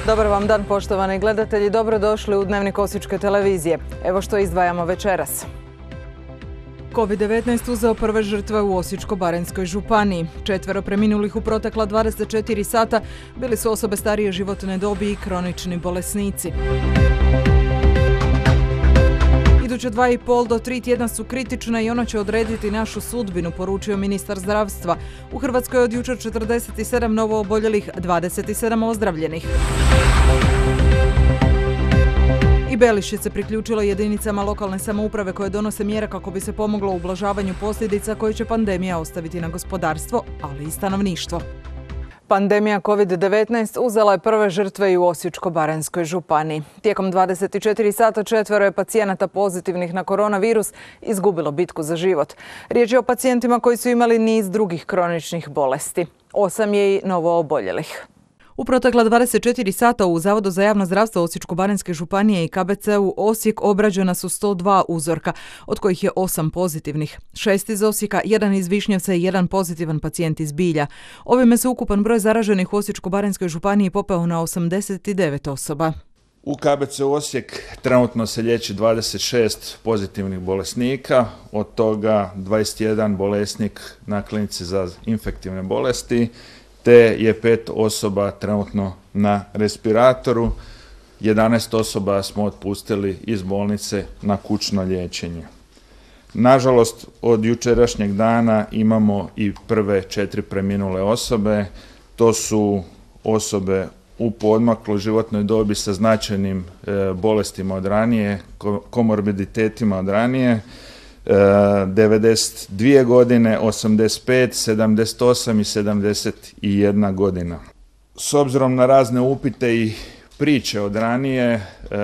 Dobar vam dan, poštovani gledatelji. Dobrodošli u Dnevnik Osječke televizije. Evo što izdvajamo večeras. COVID-19 uzeo prve žrtve u Osječko-baranjskoj županiji. 4 preminulih u protekla 24 sata bili su osobe starije životne dobi i kronični bolesnici. Iduće 2,5 do 3 tjedna su kritična i ona će odrediti našu sudbinu, poručio ministar zdravstva. U Hrvatskoj je od jučer 47 novo oboljelih, 27 ozdravljenih. I Belišće se priključilo jedinicama lokalne samouprave koje donose mjere kako bi se pomoglo u ublažavanju posljedica koje će pandemija ostaviti na gospodarstvo, ali i stanovništvo. Pandemija COVID-19 uzela je prve žrtve i u Osječko-baranjskoj županiji. Tijekom 24 sata 4 je pacijenata pozitivnih na koronavirus izgubilo bitku za život. Riječ je o pacijentima koji su imali niz drugih kroničnih bolesti. 8 je i novo oboljelih. U protekla 24 sata u Zavodu za javno zdravstvo Osječko-baranjske županije i KBC-u Osijek obrađena su 102 uzorka, od kojih je 8 pozitivnih. 6 iz Osijeka, 1 iz Višnjevca i 1 pozitivan pacijent iz Bilja. Ovime se ukupan broj zaraženih u Osječko-baranjskoj županiji popeo na 89 osoba. U KBC Osijek trenutno se liječi 26 pozitivnih bolesnika, od toga 21 bolesnik na klinici za infektivne bolesti, te je 5 osoba trenutno na respiratoru, 11 osoba smo otpustili iz bolnice na kućno liječenje. Nažalost, od jučerašnjeg dana imamo i prve 4 preminule osobe. To su osobe u poodmakloj životnoj dobi sa značajnim bolestima od ranije, komorbiditetima od ranije, 92 godine, 85, 78 i 71 godina. S obzirom na razne upite i priče od ranije,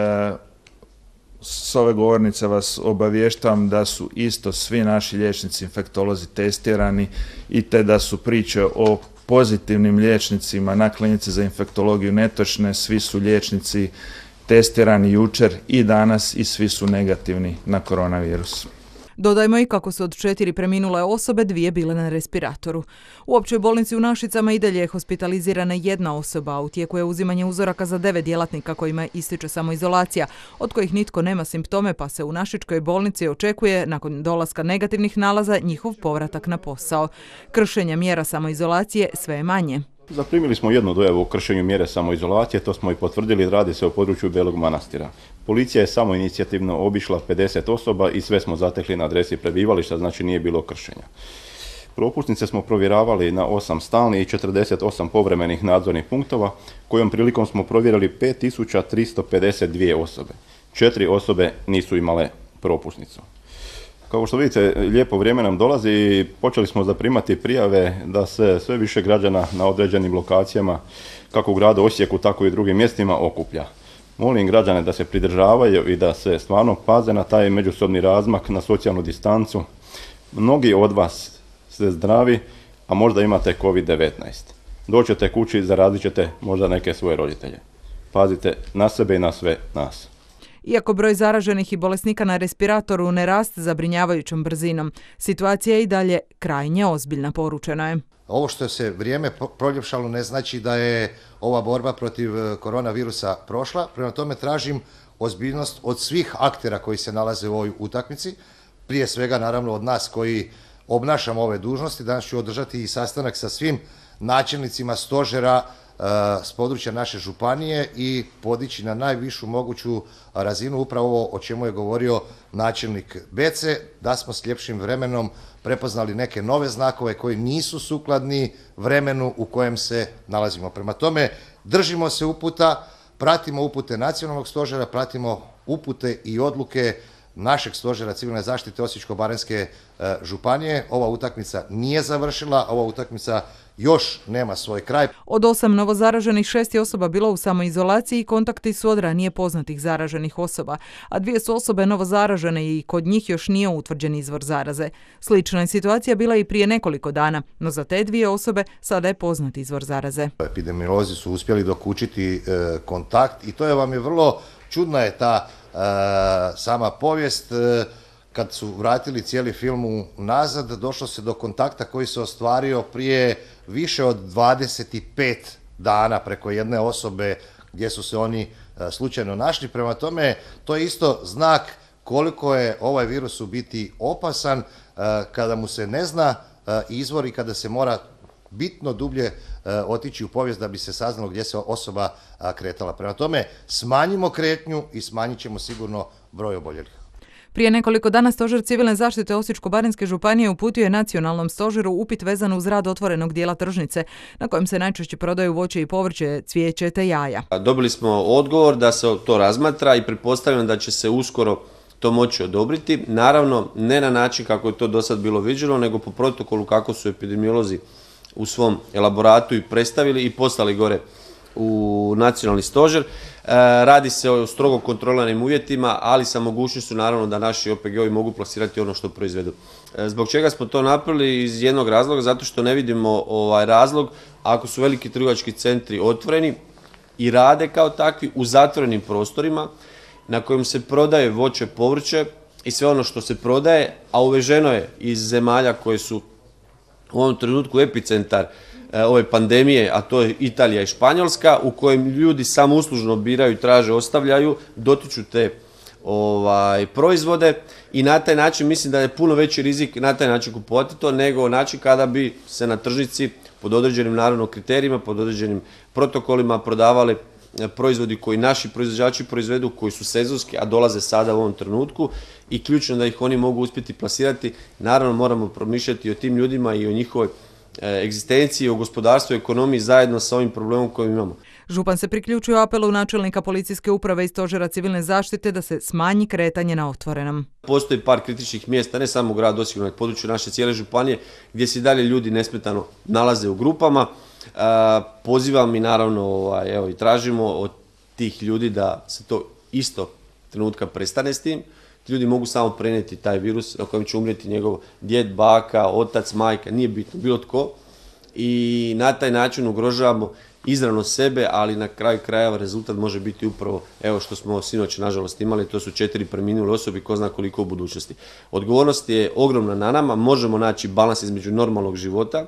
s ove govornice vas obavještavam da su isto svi naši liječnici infektolozi testirani i te da su priče o pozitivnim liječnicima na klinici za infektologiju netočne. Svi su liječnici testirani jučer i danas i svi su negativni na koronavirus. Dodajmo i kako su od 4 preminule osobe 2 bile na respiratoru. U općoj bolnici u Našicama i dalje je hospitalizirana 1 osoba, a u tijeku je uzimanje uzoraka za 9 djelatnika kojima ističe samoizolacija, od kojih nitko nema simptome, pa se u Našičkoj bolnici očekuje, nakon dolaska negativnih nalaza, njihov povratak na posao. Kršenja mjera samoizolacije sve je manje. Zaprimili smo jednu dojavu o kršenju mjere samoizolacije, to smo i potvrdili, radi se o području Belog Manastira. Policija je samoinicijativno obišla 50 osoba i sve smo zatekli na adresi prebivališta, znači nije bilo kršenja. Propusnice smo provjeravali na 8 stalnih i 48 povremenih nadzornih punktova, kojom prilikom smo provjerili 5352 osobe. 4 osobe nisu imale propusnicu. Kao što vidite, lijepo vrijeme nam dolazi i počeli smo zaprimati prijave da se sve više građana na određenim lokacijama, kako u gradu Osijeku, tako i u drugim mjestima, okuplja. Molim građane da se pridržavaju i da se stvarno paze na taj međusobni razmak, na socijalnu distancu. Mnogi od vas ste zdravi, a možda imate COVID-19. Dođete kući i zarazit ćete možda neke svoje roditelje. Pazite na sebe i na sve nas. Iako broj zaraženih i bolesnika na respiratoru ne raste zabrinjavajućom brzinom, situacija je i dalje krajnje ozbiljna, poručeno je. Ovo što se vrijeme proljepšalo ne znači da je ova borba protiv koronavirusa prošla. Prema tome tražim ozbiljnost od svih aktera koji se nalaze u ovoj utakmici. Prije svega naravno od nas koji obnašamo ove dužnosti. Danas ću održati i sastanak sa svim načelnicima stožera s područja naše županije i podići na najvišu moguću razinu upravo ovo o čemu je govorio načelnik Bece, da smo s ljepšim vremenom prepoznali neke nove znakove koji nisu sukladni vremenu u kojem se nalazimo. Prema tome, držimo se uputa, pratimo upute nacionalnog stožera, pratimo upute i odluke našeg stožera civilne zaštite Osječko-baranjske županije. Ova utakmica nije završila, ova utakmica još nema svoj kraj. Od 8 novozaraženih 6 je osoba bilo u samoizolaciji i kontakti su od ranije poznatih zaraženih osoba, a 2 su osobe novozaražene i kod njih još nije utvrđen izvor zaraze. Slična je situacija bila i prije nekoliko dana, no za te 2 osobe sada je poznat izvor zaraze. Epidemiolozi su uspjeli dokučiti kontakt i to vam je vrlo čudna je ta sama povijest. Kad su vratili cijeli film nazad, došlo se do kontakta koji se ostvario prije više od 25 dana preko jedne osobe gdje su se oni slučajno našli. Prema tome, to je isto znak koliko je ovaj virus u biti opasan kada mu se ne zna izvor i kada se mora bitno dublje otići u povijest da bi se saznalo gdje se osoba kretala. Prema tome, smanjimo kretnju i smanjit ćemo sigurno broj oboljelih. Prije nekoliko dana Stožer civilne zaštite Osječko-baranjske županije uputio je nacionalnom stožeru upit vezan uz rad otvorenog dijela tržnice, na kojem se najčešće prodaju voće i povrće, cvijeće te jaja. Dobili smo odgovor da se to razmatra i pretpostavljam da će se uskoro to moći odobriti. Naravno, ne na način kako je to do sad bilo viđeno, nego po protokolu kako su epidemiolozi u svom elaboratu i predstavili i poslali gore u nacionalni stožer. Radi se o strogo kontroliranim uvjetima, ali sa mogućnošću naravno da naši OPG-ovi mogu plasirati ono što proizvedu. Zbog čega smo to napravili? Iz jednog razloga, zato što ne vidimo razlog ako su veliki trgovački centri otvoreni i rade kao takvi u zatvorenim prostorima na kojim se prodaje voće, povrće i sve ono što se prodaje, a uveženo je iz zemalja koje su u ovom trenutku epicentar ove pandemije, a to je Italija i Španjolska, u kojem ljudi samo uslužno biraju, traže, ostavljaju, dotiču te proizvode i na taj način mislim da je puno veći rizik na taj način kupovati to nego način kada bi se na tržnici pod određenim naravno kriterijima, pod određenim protokolima prodavali proizvodi koji naši proizvođači proizvedu, koji su sezonski, a dolaze sada u ovom trenutku i ključno da ih oni mogu uspjeti plasirati. Naravno moramo promišljati o tim ljudima i o njihovoj egzistenciji, o gospodarstvu i ekonomiji zajedno sa ovim problemom koji imamo. Župan se priključuje apelu načelnika policijske uprave i stožera civilne zaštite da se smanji kretanje na otvorenom. Postoji par kritičnih mjesta, ne samo u gradu Osijeku, nego području naše cijele županije, gdje se dalje ljudi nesmetano nalaze u grupama. Pozivam i naravno i tražimo od tih ljudi da se to isto trenutka prestane s tim. Ti ljudi mogu samo prenijeti taj virus na kojem će umrijeti njegov djed, baka, otac, majka, nije bitno, bilo tko. I na taj način ugrožavamo izravno sebe, ali na kraju krajeva rezultat može biti upravo što smo sinoć nažalost imali, to su 4 preminule osobe, ko zna koliko u budućnosti. Odgovornost je ogromna na nama, možemo naći balans između normalnog života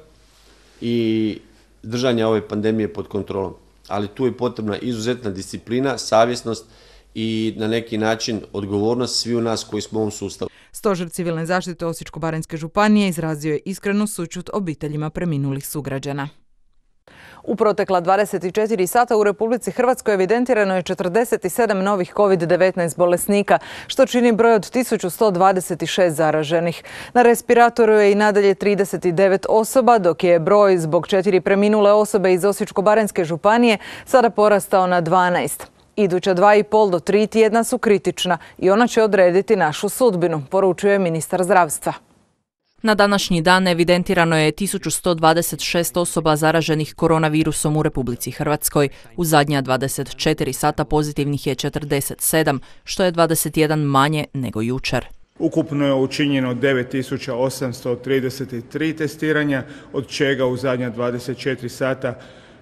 i držanja ove pandemije pod kontrolom. Ali tu je potrebna izuzetna disciplina, savjesnost i na neki način odgovornost svi u nas koji smo u ovom sustavu. Stožer civilne zaštite Osječko-baranjske županije izrazio je iskrenu sućut obiteljima preminulih sugrađana. U protekla 24 sata u Republici Hrvatskoj evidentirano je 47 novih COVID-19 bolesnika, što čini broj od 1126 zaraženih. Na respiratoru je i nadalje 39 osoba, dok je broj zbog 4 preminule osobe iz Osječko-baranjske županije sada porastao na 12. Iduća 2,5 do 3 tjedna su kritična i ona će odrediti našu sudbinu, poručuje ministar zdravstva. Na današnji dan evidentirano je 1126 osoba zaraženih koronavirusom u Republici Hrvatskoj. U zadnja 24 sata pozitivnih je 47, što je 21 manje nego jučer. Ukupno je učinjeno 9833 testiranja, od čega u zadnja 24 sata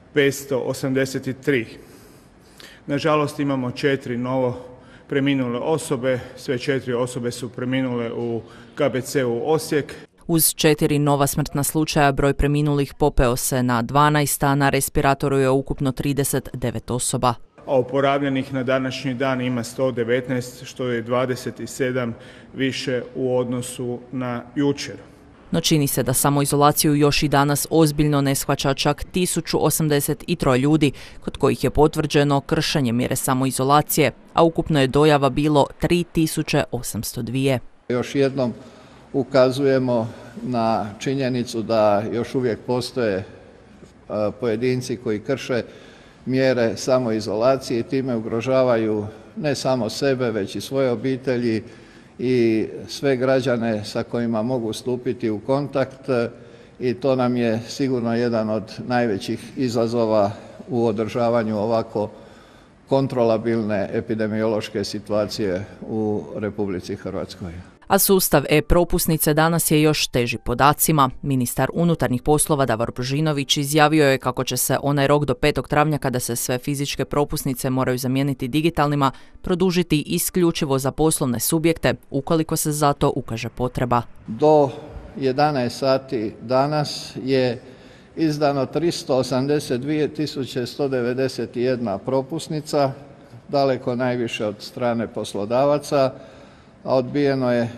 583. Nažalost imamo 4 novo preminule osobe, sve 4 osobe su preminule u KBC-u Osijek. Uz 4 nova smrtna slučaja broj preminulih popeo se na 12, a na respiratoru je ukupno 39 osoba. A oporavljenih na današnji dan ima 119, što je 27 više u odnosu na jučer. No čini se da samoizolaciju još i danas ozbiljno ne shvaća čak 1083 ljudi, kod kojih je potvrđeno kršenje mjere samoizolacije, a ukupno je dojava bilo 3802. Još jednom ukazujemo na činjenicu da još uvijek postoje pojedinci koji krše mjere samoizolacije i time ugrožavaju ne samo sebe, već i svoje obitelji i sve građane sa kojima mogu stupiti u kontakt i to nam je sigurno jedan od najvećih izazova u održavanju ovako kontrolabilne epidemiološke situacije u Republici Hrvatskoj. A sustav e-propusnice danas je još teži podacima. Ministar unutarnjih poslova Davor Božinović izjavio je kako će se onaj rok do 5. travnja kada se sve fizičke propusnice moraju zamijeniti digitalnima produžiti isključivo za poslovne subjekte ukoliko se za to ukaže potreba. Do 11 sati danas je izdano 382.191 propusnica, daleko najviše od strane poslodavaca, a odbijeno je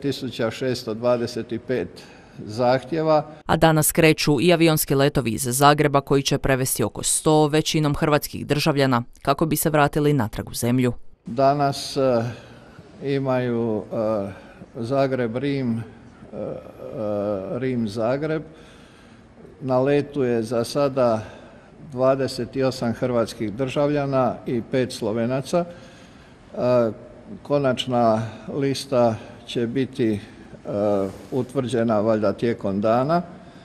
9.625 zahtjeva. A danas kreću i avionski letovi iz Zagreba koji će prevesti oko 100 većinom hrvatskih državljana kako bi se vratili natrag u zemlju. Danas imaju Zagreb-Rim, Rim-Zagreb. Na letu je za sada 28 hrvatskih državljana i 5 Slovenaca. Konačna lista će biti utvrđena valjda tijekom dana.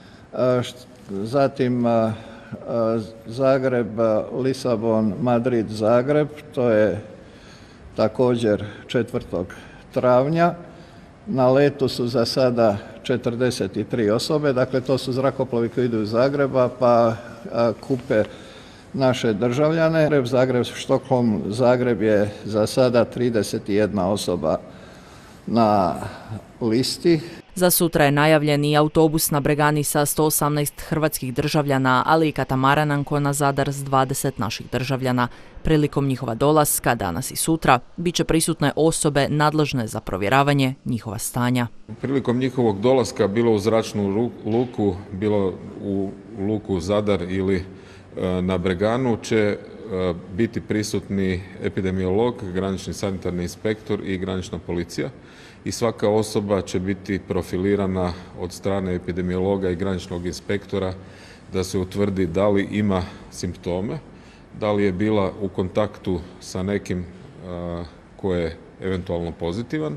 Zatim Zagreb, Lisabon, Madrid, Zagreb, to je također 4. travnja. Na letu su za sada 43 osobe, dakle to su zrakoplovi koji idu iz Zagreba pa kupe naše državljane. Zagreb, Štokholm, Zagreb je za sada 31 osoba na listi. Za sutra je najavljen i autobus na Bregani sa 118 hrvatskih državljana, ali i katamaran Ancona Zadar s 20 naših državljana. Prilikom njihova dolaska, danas i sutra, bit će prisutne osobe nadležne za provjeravanje njihova stanja. Prilikom njihovog dolaska, bilo u zračnu luku, bilo u luku Zadar ili na Breganu, će biti prisutni epidemiolog, granični sanitarni inspektor i granična policija. I svaka osoba će biti profilirana od strane epidemiologa i graničnog inspektora da se utvrdi da li ima simptome, da li je bila u kontaktu sa nekim ko je eventualno pozitivan,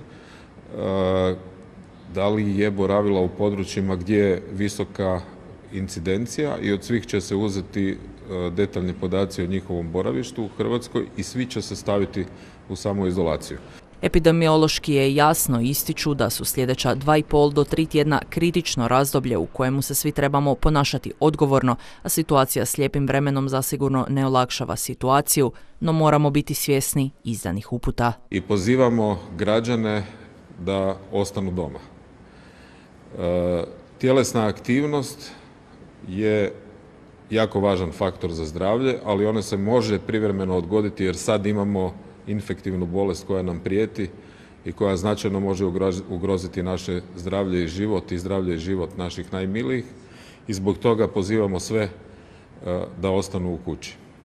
da li je boravila u područjima gdje je visoka incidencija i od svih će se uzeti detaljni podaci o njihovom boravištu u Hrvatskoj i svi će se staviti u samoizolaciju. Epidemiološki je jasno ističu da su sljedeća 2,5 do 3 tjedna kritično razdoblje u kojemu se svi trebamo ponašati odgovorno, a situacija s lijepim vremenom zasigurno ne olakšava situaciju, no moramo biti svjesni izdanih uputa. I pozivamo građane da ostanu doma. Tjelesna aktivnost je jako važan faktor za zdravlje, ali ona se može privremeno odgoditi jer sad imamo infektivnu bolest koja nam prijeti i koja značajno može ugroziti naše zdravlje i zdravlje i život naših najmilijih i zbog toga pozivamo sve da ostanu u kući.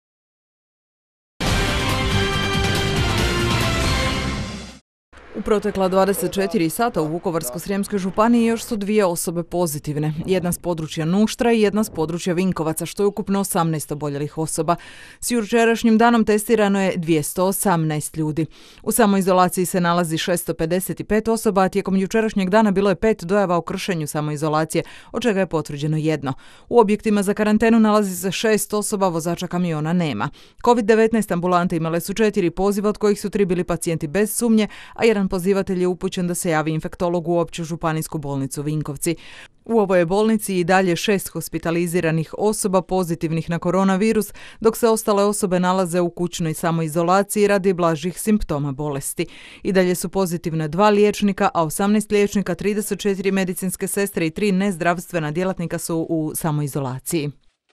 U protekla 24 sata u Vukovarsko-srijemskoj županiji još su 2 osobe pozitivne. Jedna s područja Nuštra i jedna s područja Vinkovaca, što je ukupno 18 oboljelih osoba. S jučerašnjim danom testirano je 218 ljudi. U samoizolaciji se nalazi 655 osoba, a tijekom jučerašnjeg dana bilo je 5 dojava o kršenju samoizolacije, od čega je potvrđeno 1. U objektima za karantenu nalazi se 6 osoba, vozača kamiona nema. COVID-19 ambulante imale su 4 poziva, od kojih su 3 bili pacijenti bez sumnje, a jedan pozivatelj je upućen da se javi infektologu u Opću županijsku bolnicu Vinkovci. U ovoj je bolnici i dalje 6 hospitaliziranih osoba pozitivnih na koronavirus, dok se ostale osobe nalaze u kućnoj samoizolaciji radi blažih simptoma bolesti. I dalje su pozitivne 2 liječnika, a 18 liječnika, 34 medicinske sestre i 3 nezdravstvena djelatnika su u samoizolaciji.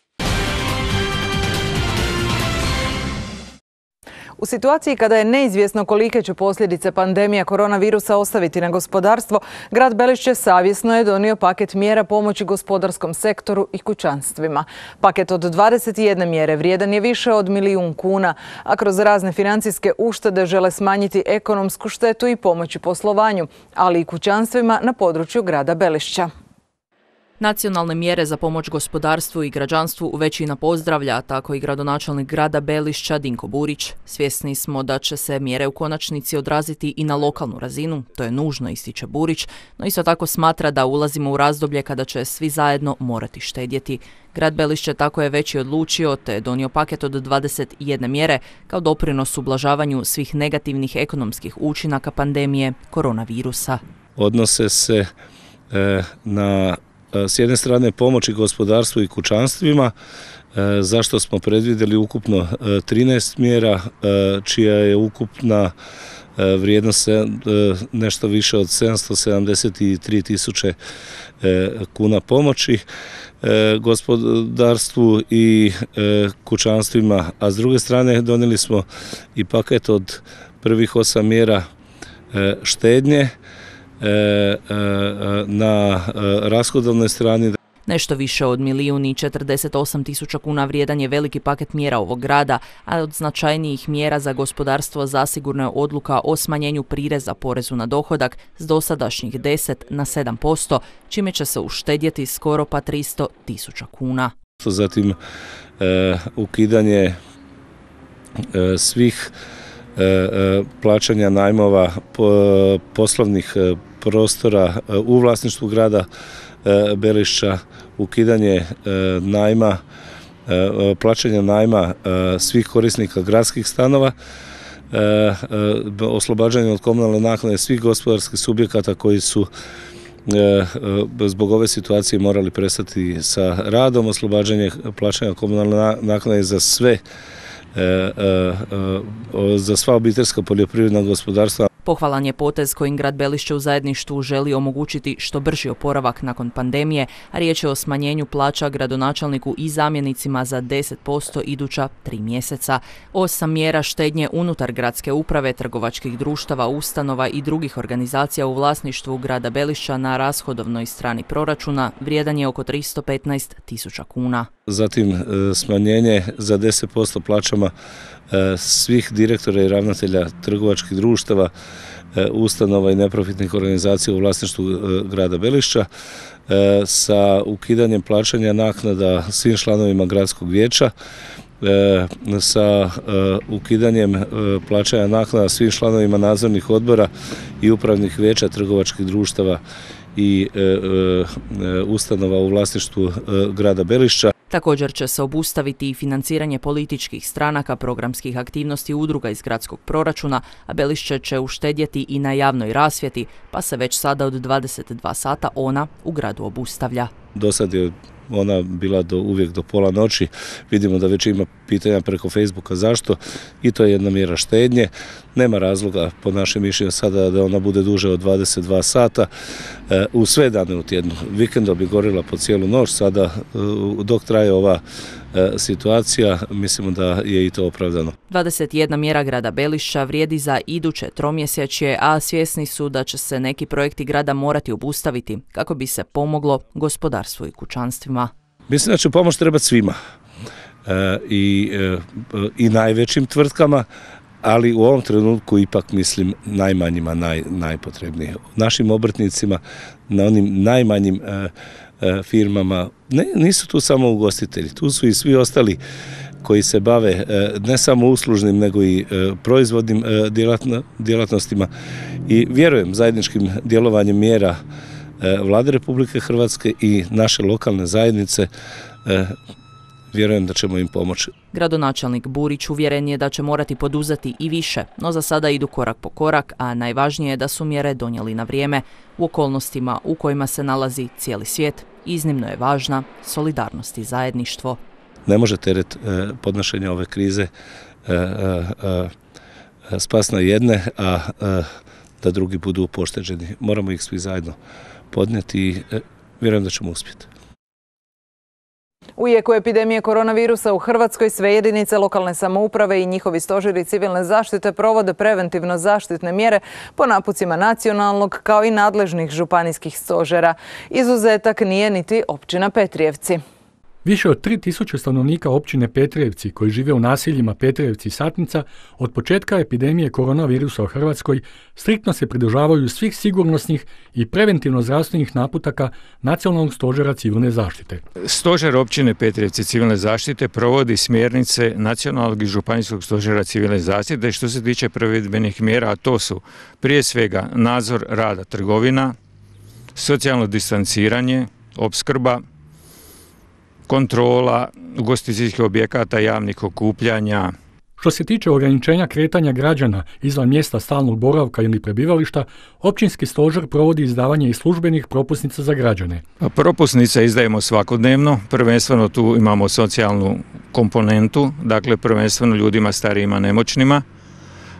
U situaciji kada je neizvjesno kolike će posljedice pandemija koronavirusa ostaviti na gospodarstvo, grad Belišće savjesno je donio paket mjera pomoći gospodarskom sektoru i kućanstvima. Paket od 21 mjere vrijedan je više od 1 milijun kuna, a kroz razne financijske uštede žele smanjiti ekonomsku štetu i pomoći poslovanju, ali i kućanstvima na području grada Belišća. Nacionalne mjere za pomoć gospodarstvu i građanstvu većina pozdravlja, tako i gradonačelnik grada Belišća Dinko Burić. Svjesni smo da će se mjere u konačnici odraziti i na lokalnu razinu, to je nužno, ističe Burić, no isto tako smatra da ulazimo u razdoblje kada će svi zajedno morati štedjeti. Grad Belišće tako je već i odlučio te donio paket od 21 mjere kao doprinos ublažavanju svih negativnih ekonomskih učinaka pandemije koronavirusa. Odnose se na s jedne strane pomoći gospodarstvu i kućanstvima, zašto smo predvidjeli ukupno 13 mjera, čija je ukupna vrijednost nešto više od 773 tisuće kuna pomoći gospodarstvu i kućanstvima, a s druge strane donijeli smo i paket od prvih 8 mjera štednje na rashodovnoj strani. Nešto više od 1.048.000 kuna vrijedan je veliki paket mjera ovog grada, a od značajnijih mjera za gospodarstvo zasigurno je odluka o smanjenju prireza porezu na dohodak s dosadašnjih 10 na 7%, čime će se uštedjeti skoro pa 300.000 kuna. Zatim ukidanje svih plaćanja najmova poslovnih prostora u vlasništvu grada Belišća, ukidanje najma, plaćanja najma svih korisnika gradskih stanova, oslobađanje od komunalne naknade svih gospodarskih subjekata koji su zbog ove situacije morali prestati sa radom, oslobađanje plaćanja komunalne naknade za sva obiteljska poljoprivredna gospodarstva. Pohvalan je potez kojim grad Belišće u zajedništvu želi omogućiti što brži oporavak nakon pandemije, a riječ je o smanjenju plaća gradonačelniku i zamjenicima za 10% iduća 3 mjeseca. 8 mjera štednje unutar gradske uprave, trgovačkih društava, ustanova i drugih organizacija u vlasništvu grada Belišća na rashodovnoj strani proračuna vrijedan je oko 315.000 kuna. Zatim smanjenje za 10% plaćama svih direktora i ravnatelja trgovačkih društava, ustanova i neprofitnih organizacija u vlasništvu grada Belišća, sa ukidanjem plaćanja naknada svim članovima gradskog vijeća, sa ukidanjem plaćanja naknada svim članovima nadzornih odbora i upravnih vijeća trgovačkih društava i ustanova u vlasništvu grada Belišća. Također će se obustaviti i financiranje političkih stranaka, programskih aktivnosti udruga iz gradskog proračuna, a Belišće će uštedjeti i na javnoj rasvjeti, pa se već sada od 22 sata ona u gradu obustavlja. Do sad je ona bila uvijek do pola noći. Vidimo da već ima pitanja preko Facebooka zašto i to je jedna mjera štednje. Nema razloga po našem mišljenju sada da ona bude duže od 22 sata u sve dane u tjednu. Vikendom bi gorila po cijelu noć, sada dok traje ova situacija, mislimo da je i to opravdano. 21 mjera grada Belišća vrijedi za iduće tromjesečje, a svjesni su da će se neki projekti grada morati obustaviti kako bi se pomoglo gospodarstvu i kućanstvima. Mislim da će pomoć trebati svima i najvećim tvrtkama, ali u ovom trenutku ipak mislim najmanjima najpotrebnije. Našim obrtnicima, na onim najmanjim firmama, nisu tu samo ugostitelji, tu su i svi ostali koji se bave ne samo uslužnim nego i proizvodnim djelatnostima i vjerujem zajedničkim djelovanjem mjera Vlade Republike Hrvatske i naše lokalne zajednice vjerujem da ćemo im pomoći. Gradonačelnik Burić uvjeren je da će morati poduzeti i više, no za sada idu korak po korak, a najvažnije je da su mjere donijeli na vrijeme. U okolnostima u kojima se nalazi cijeli svijet, iznimno je važna solidarnost i zajedništvo. Ne može teret podnošenja ove krize spas na jedne, a da drugi budu pošteđeni. Moramo ih svi zajedno podnijeti i vjerujem da ćemo uspjeti. U jeku epidemije koronavirusa u Hrvatskoj sve jedinice lokalne samouprave i njihovi stožeri civilne zaštite provode preventivno zaštitne mjere po napucima nacionalnog kao i nadležnih županijskih stožera. Izuzetak nije niti općina Petrijevci. Više od 3000 stanovnika općine Petrijevci koji žive u naseljima Petrijevci i Satnica od početka epidemije koronavirusa u Hrvatskoj striktno se pridržavaju svih sigurnosnih i preventivno zdravstvenih naputaka Nacionalnog stožera civilne zaštite. Stožer općine Petrijevci civilne zaštite provodi smjernice Nacionalnog i županijskog stožera civilne zaštite što se tiče provedbenih mjera, a to su prije svega nadzor rada trgovina, socijalno distanciranje, opskrba, kontrola ugostiteljskih objekata, javnih okupljanja. Što se tiče ograničenja kretanja građana izvan mjesta stalnog boravka ili prebivališta, općinski stožer provodi izdavanje i službenih propusnica za građane. Propusnice izdajemo svakodnevno, prvenstveno tu imamo socijalnu komponentu, dakle prvenstveno ljudima starijima, nemoćnima,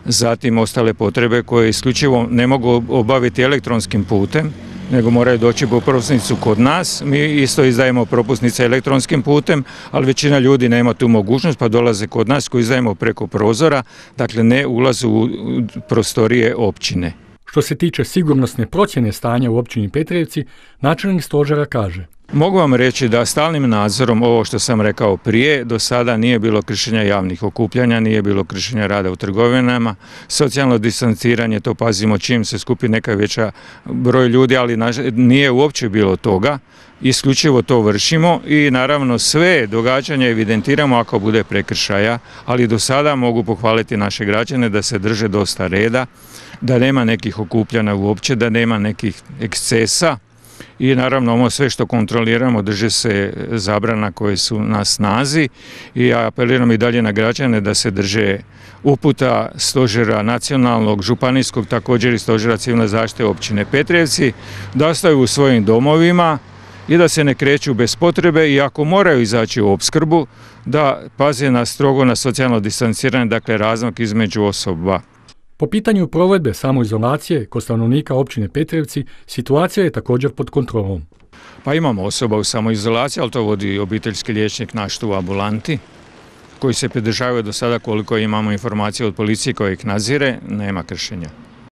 zatim ostale potrebe koje isključivo ne mogu obaviti elektronskim putem, nego moraju doći po propusnicu kod nas. Mi isto izdajemo propusnice elektronskim putem, ali većina ljudi nema tu mogućnost pa dolaze kod nas koji izdajemo preko prozora, dakle ne ulaze u prostorije općine. Što se tiče sigurnosne procjene stanja u općini Petrijevci, načelnik stožera kaže: Mogu vam reći da stalnim nadzorom, ovo što sam rekao prije, do sada nije bilo kršenja javnih okupljanja, nije bilo kršenja rada u trgovinama, socijalno distanciranje, to pazimo čim se skupi neka veća broj ljudi, ali nije uopće bilo toga, isključivo to vršimo i naravno sve događanja evidentiramo ako bude prekršaja, ali do sada mogu pohvaliti naše građane da se drže dosta reda, da nema nekih okupljanja uopće, da nema nekih ekscesa. I naravno ovo sve što kontroliramo drže se zabrana koje su na snazi i ja apeliram i dalje na građane da se drže uputa stožera nacionalnog, županijskog, također i stožera civilne zaštite općine Petrijevci, da ostaju u svojim domovima i da se ne kreću bez potrebe i ako moraju izaći u opskrbu da paze strogo na socijalno distanciranje, dakle razmak između osoba. Po pitanju provedbe samoizolacije kod stanovnika općine Petrijevci, situacija je također pod kontrolom. Pa imamo osoba u samoizolaciji, ali to vodi obiteljski liječnik naš tu u ambulanti, koji se pridržavaju do sada koliko imamo informacije od policije koja ih nadzire, nema kršenja.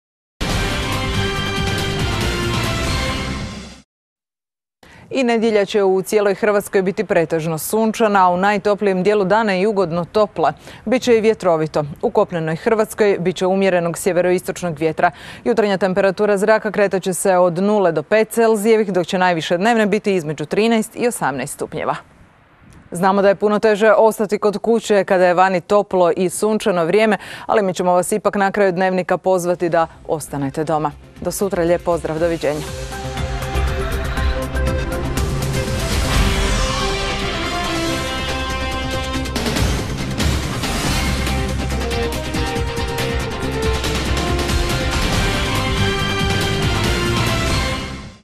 I nedjelja će u cijeloj Hrvatskoj biti pretežno sunčana, a u najtoplijem dijelu dana i ugodno topla. Biće i vjetrovito. U kopnenoj Hrvatskoj biće umjerenog sjeveroistočnog vjetra. Jutarnja temperatura zraka kretat će se od 0 do 5 Celzijevih, dok će najviše dnevne biti između 13 i 18 stupnjeva. Znamo da je puno teže ostati kod kuće kada je vani toplo i sunčano vrijeme, ali mi ćemo vas ipak na kraju dnevnika pozvati da ostanete doma. Do sutra, lijep pozdrav, doviđenja.